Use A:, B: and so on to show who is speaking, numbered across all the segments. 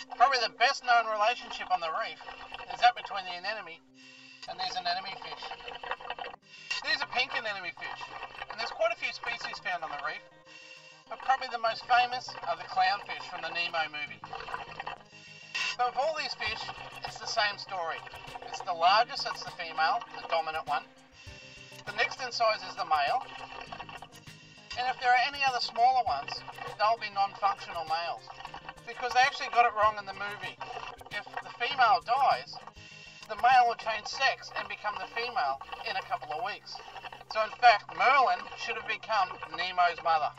A: Probably the best known relationship on the reef is that between the anemone and these anemone fish. These are pink anemone fish, and there's quite a few species found on the reef, but probably the most famous are the clownfish from the Nemo movie. But with all these fish, it's the same story. It's the largest, that's the female, the dominant one. The next in size is the male, and if there are any other smaller ones, they'll be non-functional males, because they actually got it wrong in the movie. If the female dies, the male will change sex and become the female in a couple of weeks. So in fact, Merlin should have become Nemo's mother.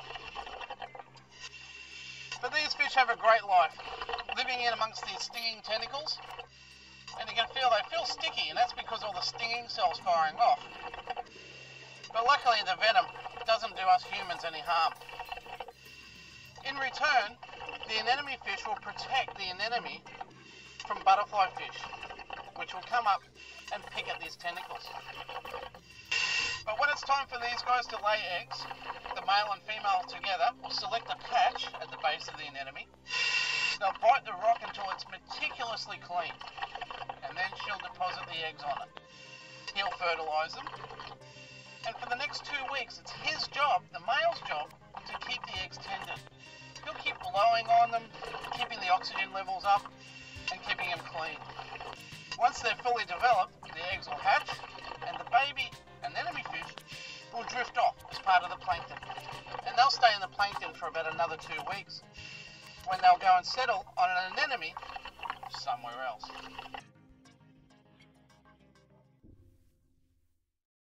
A: But these fish have a great life, living in amongst these stinging tentacles, and you can feel they feel sticky, and that's because all the stinging cells firing off. But luckily the venom doesn't do us humans any harm. In return, the anemone fish will protect the anemone from butterfly fish, which will come up and pick at these tentacles. But when it's time for these guys to lay eggs, the male and female together will select a patch at the base of the anemone. They'll bite the rock until it's meticulously clean, and then she'll deposit the eggs on it. He'll fertilise them, and for the next 2 weeks, it's his job, the male's job, to keep the eggs tender. He'll keep blowing on them, keeping the oxygen levels up, and keeping them clean. Once they're fully developed, the eggs will hatch, and the baby anemone fish will drift off as part of the plankton. And they'll stay in the plankton for about another 2 weeks, when they'll go and settle on an anemone somewhere else.